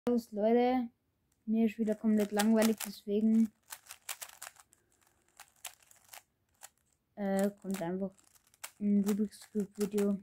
Servus Leute, mir ist wieder komplett langweilig, deswegen kommt einfach ein Rubik's Cube Video.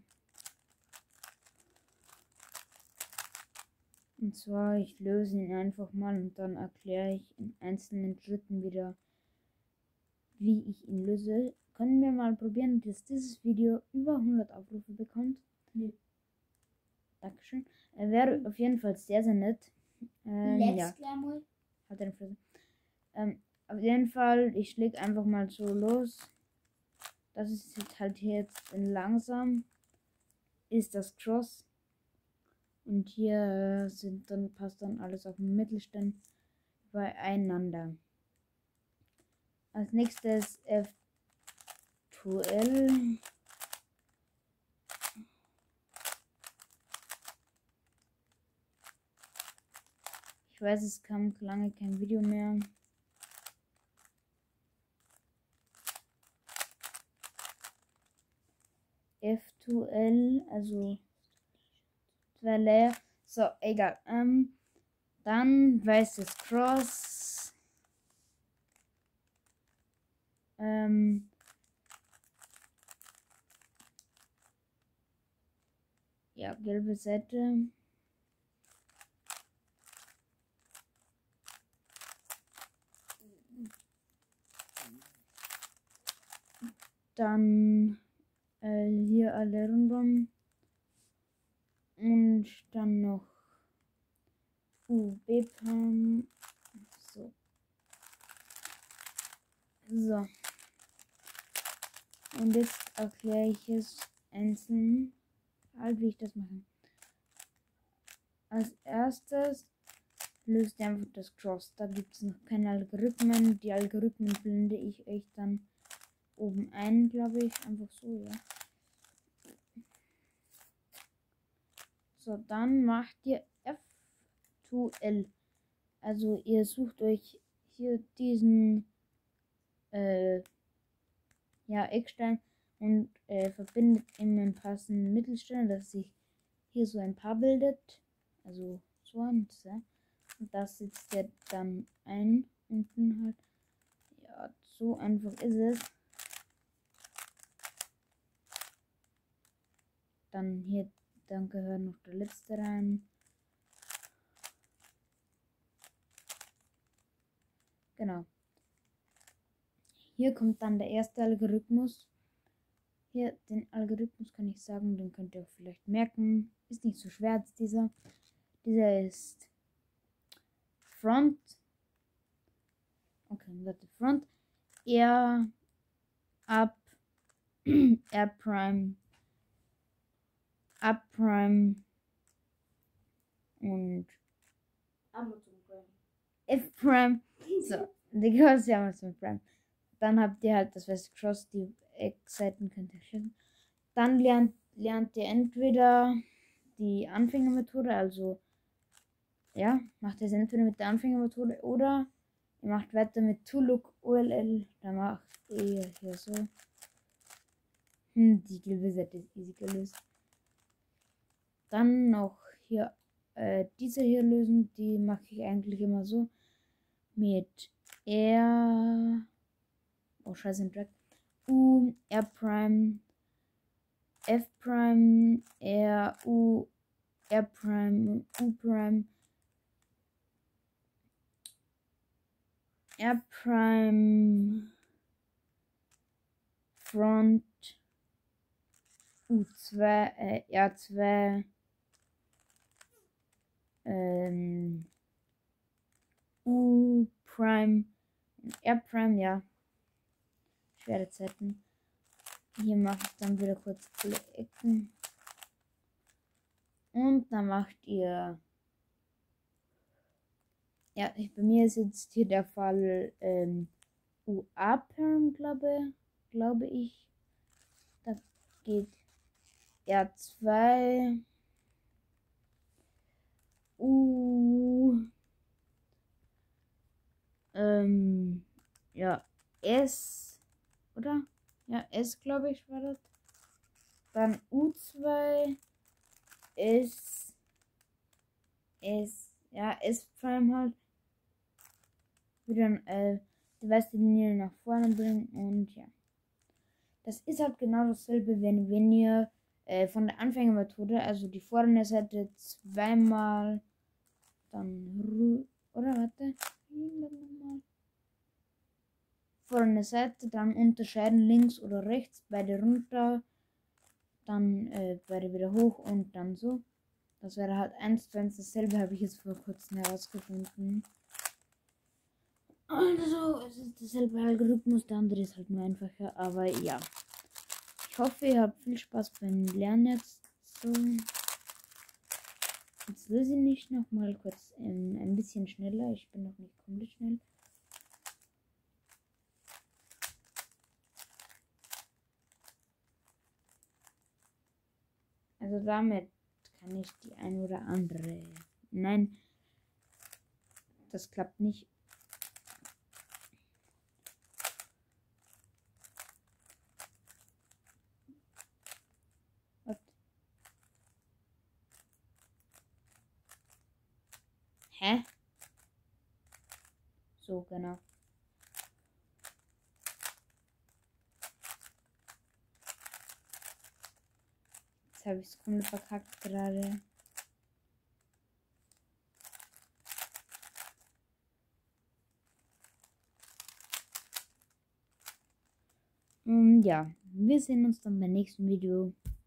Und zwar, ich löse ihn einfach mal und dann erkläre ich in einzelnen Schritten wieder, wie ich ihn löse. Können wir mal probieren, dass dieses Video über 100 Aufrufe bekommt? Nee. Dankeschön. Wäre auf jeden Fall sehr, sehr nett. Ja. Halt deine Fresse. Auf jeden Fall, ich schläge einfach mal so los. Das ist halt jetzt in langsam. Ist das Cross. Und hier passt dann alles auf den Mittelstand beieinander. Als nächstes F2L. Ich weiß, es kam lange kein Video mehr. F2L, also Twelle. So, egal. Dann weißes Cross. Ja, gelbe Seite. Dann hier alle rundum. Und dann noch UB-Palm. So. So. Und jetzt erkläre ich es einzeln, halt wie ich das mache. Als erstes löst ihr einfach das Cross. Da gibt es noch keine Algorithmen. Die Algorithmen blende ich euch dann oben ein, glaube ich. Einfach so, ja. So, dann macht ihr F2L. Also ihr sucht euch hier diesen Eckstein und verbindet ihn mit dem passenden Mittelstein, dass sich hier so ein Paar bildet. Also so ein, ja. Und das sitzt ihr dann ein unten halt. Ja, so einfach ist es. Dann hier, dann gehört noch der letzte rein. Genau. Hier kommt dann der erste Algorithmus. Hier, den Algorithmus kann ich sagen, den könnt ihr auch vielleicht merken. Ist nicht so schwer als dieser. Dieser ist Front. Okay, warte, Front. R, Up, R Prime, Up Prime und Amazon Prime. F Prime. So, die gehört Amazon Prime. Dann habt ihr halt das weiße Cross, die Eckseiten könnt ihr schützen. Dann lernt ihr entweder die Anfängermethode, also ja, macht ihr es entweder mit der Anfängermethode oder ihr macht weiter mit ToLook OLL. Da macht ihr hier so. Die gelbe Seite ist easy gelöst. Dann noch hier diese hier lösen, die mache ich eigentlich immer so mit R. Oh, scheiße, ein Drag. U, R Prime, F Prime, R, U, R Prime, U Prime, R Prime, Front, U2, R2, U Prime, R Prime, ja. Schwere Zeiten. Hier mache ich dann wieder kurz alle Ecken. Und dann macht ihr. Ja, bei mir ist jetzt hier der Fall UA-Perm, glaube ich. Da geht R2, U, ja, S, oder? Ja, S, glaube ich, war das. Dann U2, S, ja, ist vor allem halt wieder die weiße Linie nach vorne bringen und ja. Das ist halt genau dasselbe, wenn ihr von der Anfängermethode, also die vordere Seite zweimal dann oder warte, vordere Seite, dann unterscheiden links oder rechts, beide runter, dann beide wieder hoch und dann so. Das wäre halt 1:1 dasselbe, habe ich jetzt vor kurzem herausgefunden. Also, es ist derselbe Algorithmus, der andere ist halt nur einfacher, aber ja. Ich hoffe, ihr habt viel Spaß beim Lernen jetzt. So. Jetzt löse ich nicht noch mal kurz ein bisschen schneller. Ich bin noch nicht komplett schnell. Also damit kann ich die ein oder andere. Nein, das klappt nicht. Was? Hä? So, genau. Jetzt habe ich es komplett verkackt gerade. Ja, wir sehen uns dann beim nächsten Video.